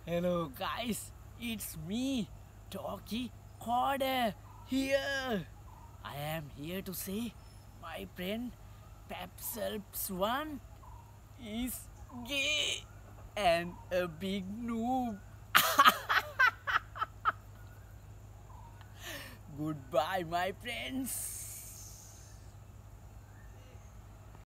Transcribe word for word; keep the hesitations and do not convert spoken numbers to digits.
Hello guys, it's me, Talkie Corder here. I am here to say my friend Pepselps one is gay and a big noob. Goodbye, my friends.